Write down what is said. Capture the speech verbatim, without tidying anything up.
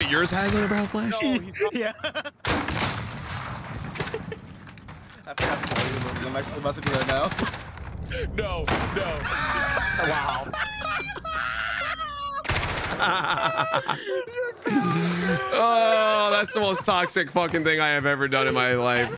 Yours has an barrel flash? No, he's not. Yeah. I forgot to tell you, I'm actually busting right now. No, no. Wow. Oh, that's the most toxic fucking thing I have ever done in my life.